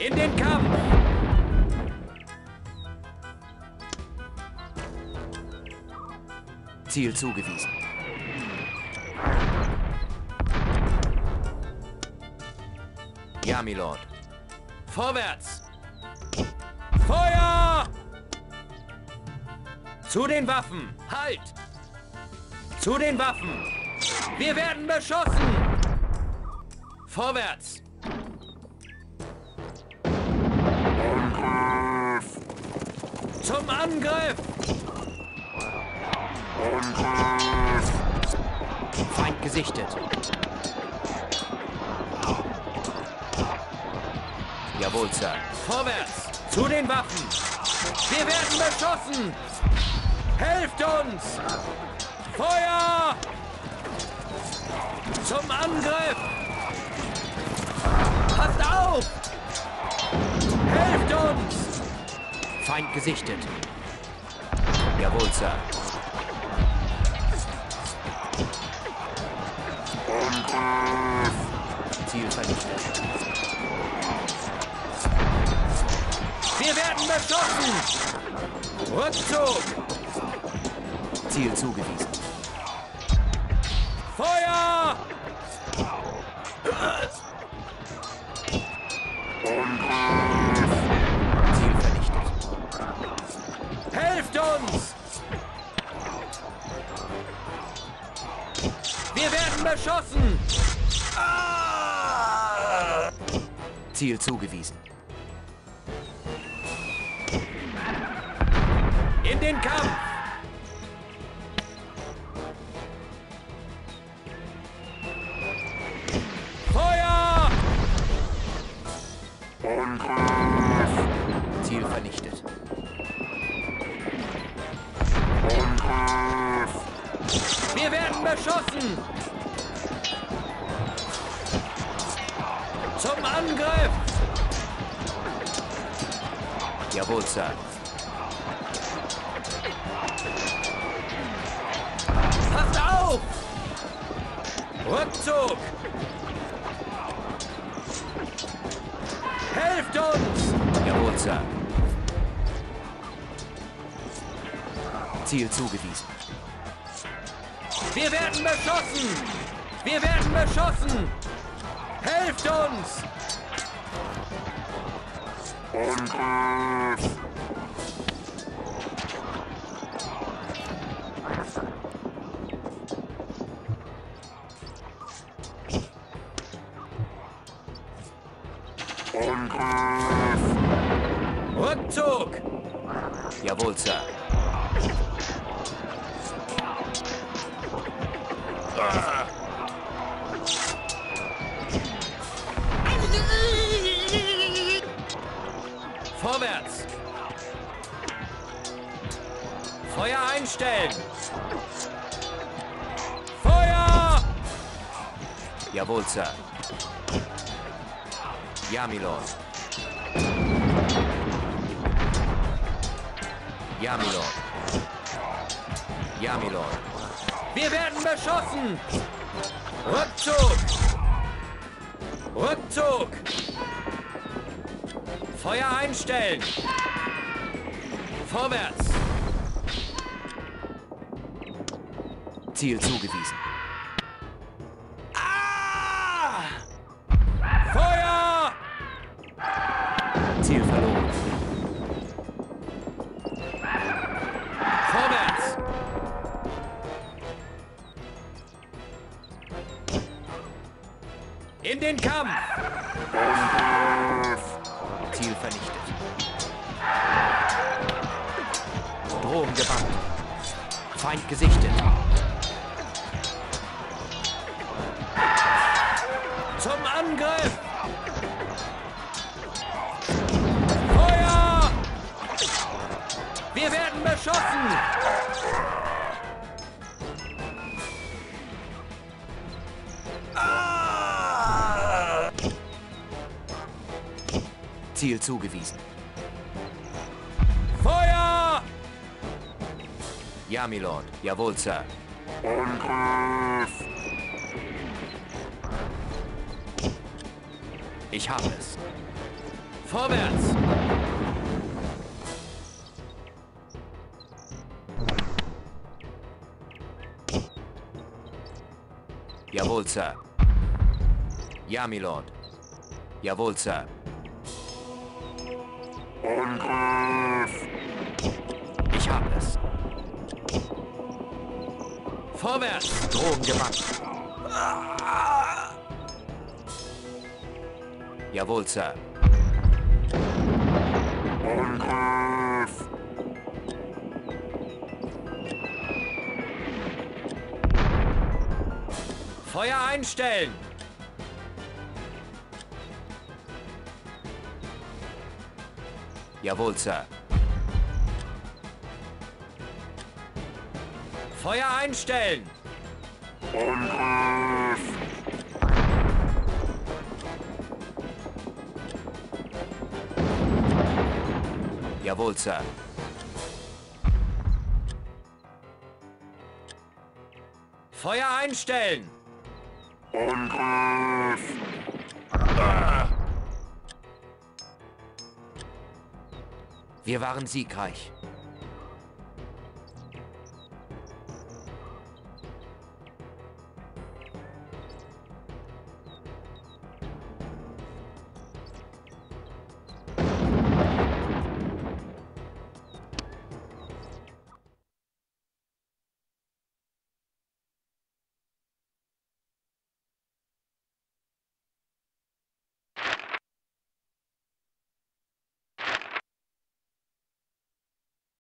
In den Kampf! Ziel zugewiesen. Ja, Milord. Vorwärts! Feuer! Zu den Waffen! Halt! Zu den Waffen! Wir werden beschossen! Vorwärts! Angriff! Zum Angriff! Angriff! Feind gesichtet. Jawohl, Sir. Vorwärts! Zu den Waffen! Wir werden beschossen! Helft uns! Feuer! Zum Angriff! Passt auf! Helft uns! Feind gesichtet. Jawohl, Sir. Angriff! Ziel vernichtet. Wir werden beschossen! Rückzug! Ziel zugewiesen. Feuer! Angriff! Ziel vernichtet. Helft uns! Wir werden beschossen! Ziel zugewiesen. In den Kampf! Feuer! Angriff! Ziel vernichtet. Angriff! Wir werden beschossen! Zum Angriff! Jawohl, Sir. Passt auf! Rückzug! Helft uns! Jawohl, Sir. Ziel zugewiesen. Wir werden beschossen! Wir werden beschossen! Helft uns! Angriff! Angriff! Rückzug! Jawohl, Sir. Vorwärts! Feuer einstellen! Feuer! Jawohl, Sir. Ja, Milord. Ja, Milord. Ja, Milord. Wir werden beschossen! Rückzug! Rückzug! Feuer einstellen! Vorwärts! Ziel zugewiesen. Ah! Feuer! Ziel verloren. Vorwärts! In den Kampf! Angriff! Ziel vernichtet. Drohung gebannt. Feind gesichtet. Zum Angriff! Feuer! Wir werden beschossen! Ah! Ziel zugewiesen. Feuer! Ja, Milord. Jawohl, Sir. Angriff! Ich habe es. Vorwärts! Jawohl, Sir. Ja, Milord. Jawohl, Sir. Angriff! Ich habe es. Vorwärts! Drohung gebannt. Jawohl, Sir. Angriff! Feuer einstellen! Jawohl, Sir. Feuer einstellen! Angriff! Jawohl, Sir. Feuer einstellen! Angriff! Wir waren siegreich.